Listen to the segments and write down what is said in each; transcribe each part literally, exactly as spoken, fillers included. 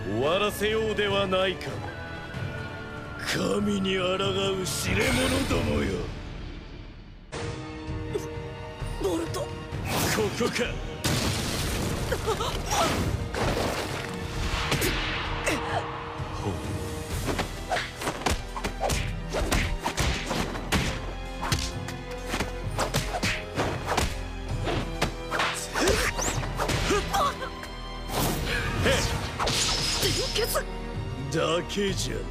終わらせようではないか。神に抗う知れ者どもよ。 ボルト、ここか。だけじゃない。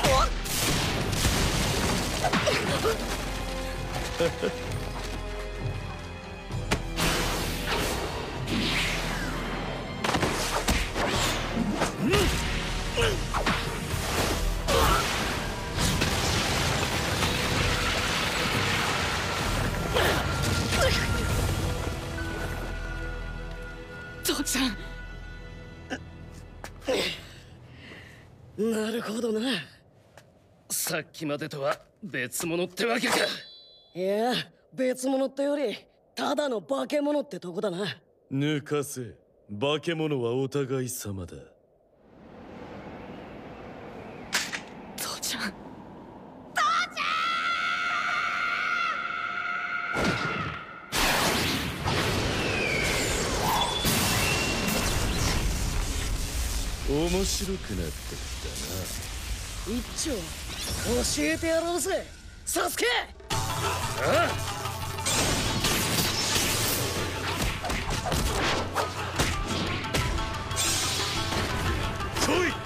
父ちゃん。なるほどな。 さっきまでとは別物ってわけか。 いや、別物ってよりただの化け物ってとこだな。 抜かせ。化け物はお互い様だ。 父ちゃん、父ちゃん。 面白くなってきたな。一丁教えてやろうぜ、サスケ。ああ。 来い。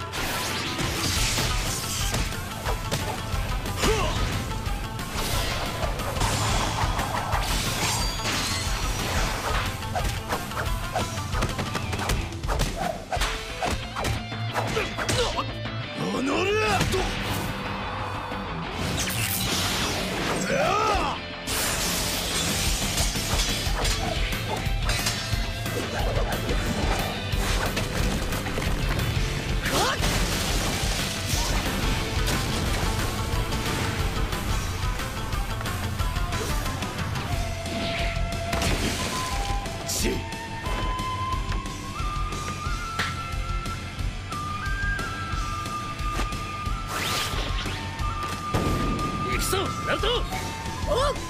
ナルト！おっ！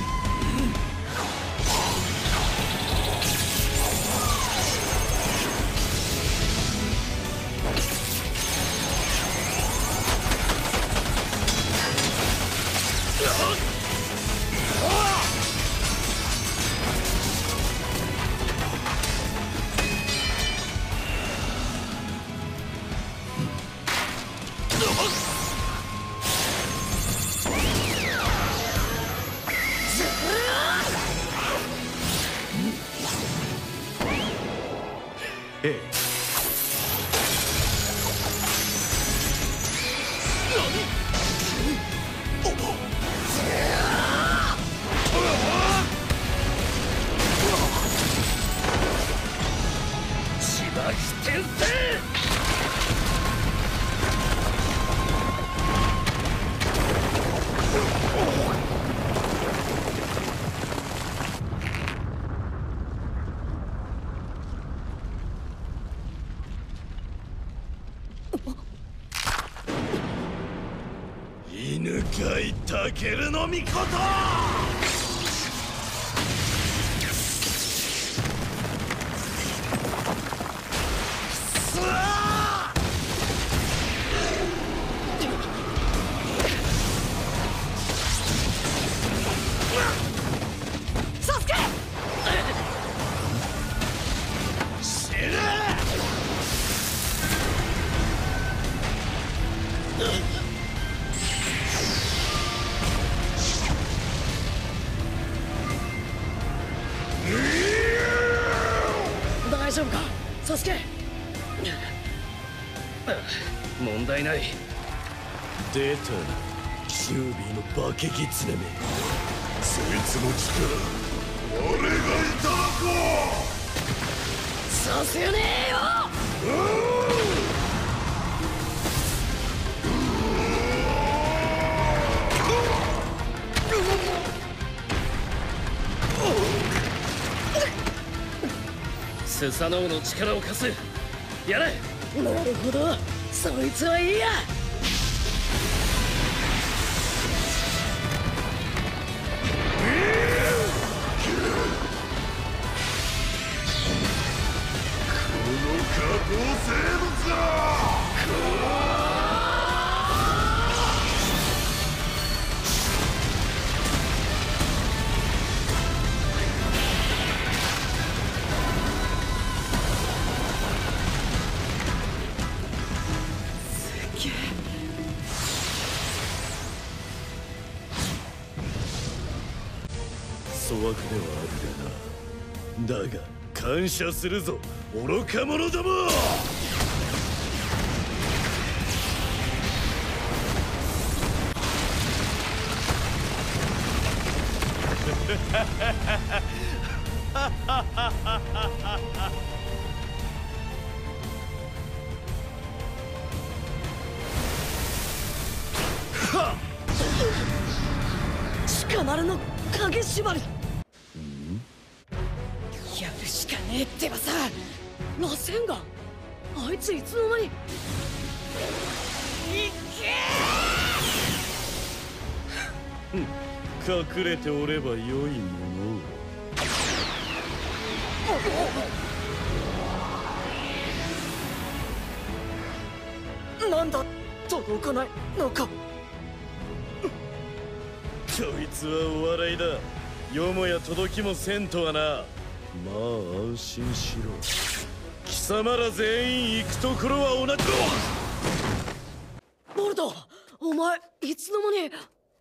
ええ。千葉飛天聖！犬飼タケルの御事！ サスケ！ 死ね！ 大丈夫か、サスケ？ 問題ない。出たな、キュービーの化け狐め。そいつの力、俺がいただこう！ させねえよ！ スサノオの力を貸す。やれ！ なるほど、そいつはいいや。 この下等生物だ。粗悪ではあるがな。だが感謝するぞ、愚か者ども。 鹿丸の影縛り。やるしかねえってばさ。螺旋岩、あいついつの間に。いけ隠れておればよいもの。なんだ、届かないのか。 こいつはお笑いだ。よもや届きもせんとはな。まあ安心しろ。貴様ら全員行くところは同じ。 ボルト、お前いつの間に。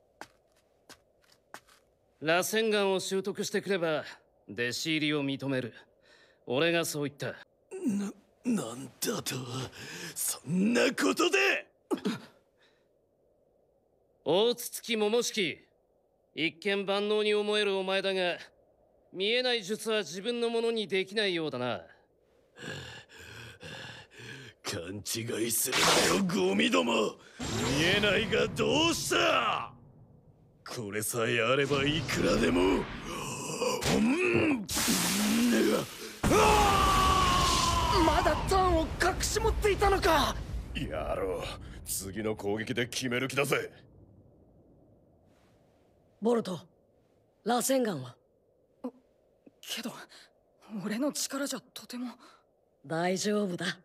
螺旋岩を習得してくれば弟子入りを認める。俺がそう言った。 な、なんだと。そんなことで。 大筒木桃式、一見万能に思えるお前だが、見えない術は自分のものにできないようだな。 勘違いするなよゴミども。見えないがどうした。これさえあればいくらでも。うん、 まだターンを隠し持っていたのか。 やろう、次の攻撃で決める気だぜ。 ボルト、螺旋岩は。 けど俺の力じゃとても。 大丈夫だ。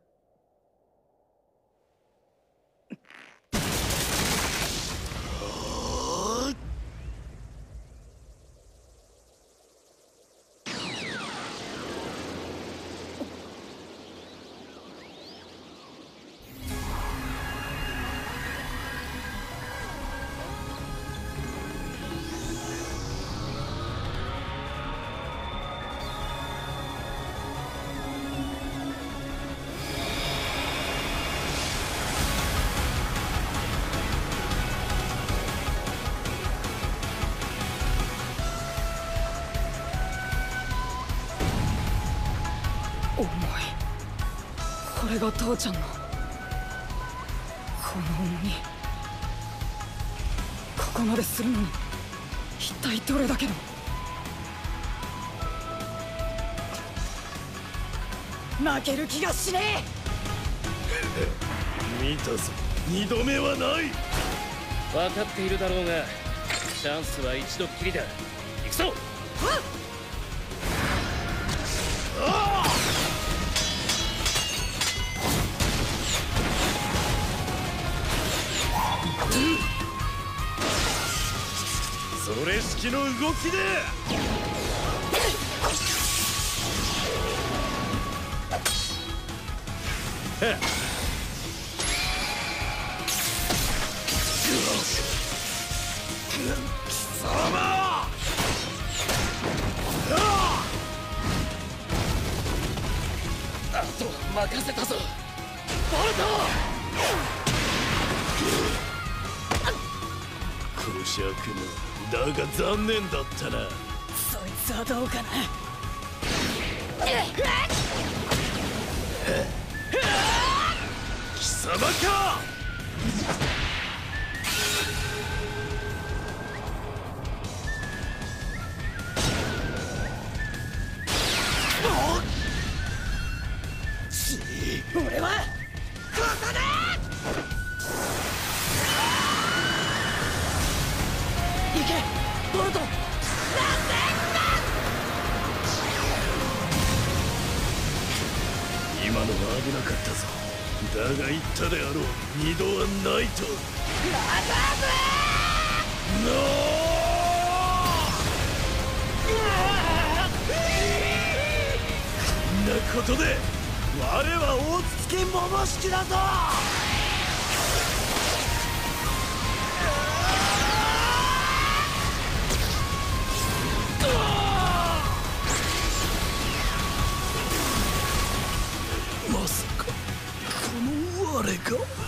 重い。これが父ちゃんのこの重み。ここまでするのに一体どれだけの。負ける気がしねえ。見たぞ、二度目はない。 分かっているだろうが、チャンスは一度きりだ。行くぞ。 それ式の動きで。貴様。 あと任せたぞボルト。 こしゃくな。だが残念だったな。 そいつはどうかな。 貴様か。 俺はさねえ。行けボルト。 今のは危なかったぞ。だが言ったであろう、二度はないと。ノー！なことで我は大筒桃式だぞ。まさかこの我が